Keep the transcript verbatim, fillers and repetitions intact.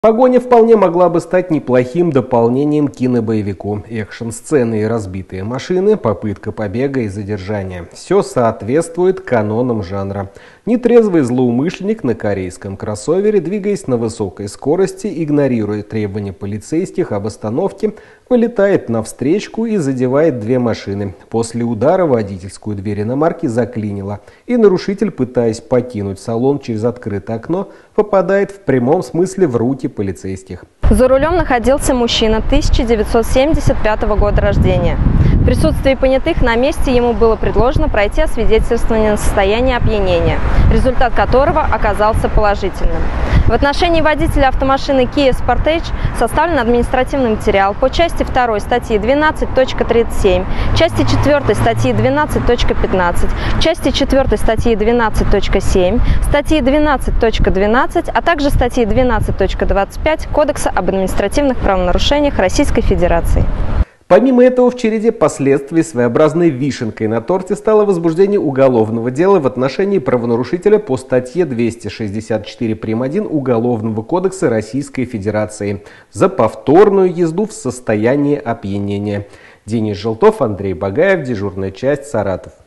Погоня вполне могла бы стать неплохим дополнением к кинобоевику. Экшн-сцены и разбитые машины, попытка побега и задержания. Все соответствует канонам жанра. Нетрезвый злоумышленник на корейском кроссовере, двигаясь на высокой скорости, игнорируя требования полицейских об остановке, вылетает навстречку и задевает две машины. После удара водительскую дверь иномарки заклинило, и нарушитель, пытаясь покинуть салон через открытое окно, попадает в прямом смысле в руки полицейских. За рулем находился мужчина тысяча девятьсот семьдесят пятого года рождения. В присутствии понятых на месте ему было предложено пройти освидетельствование на состояние опьянения, результат которого оказался положительным. В отношении водителя автомашины Kia Sportage составлен административный материал по части второй статьи двенадцать точка тридцать семь, части четвёртой статьи двенадцать точка пятнадцать, части четвёртой статьи двенадцать точка семь, статьи двенадцать точка двенадцать, а также статьи двенадцать точка двадцать пять Кодекса об административных правонарушениях Российской Федерации. Помимо этого, в череде последствий своеобразной вишенкой на торте стало возбуждение уголовного дела в отношении правонарушителя по статье двести шестьдесят четыре прим. один Уголовного кодекса Российской Федерации за повторную езду в состоянии опьянения. Денис Желтов, Андрей Багаев, дежурная часть, Саратов.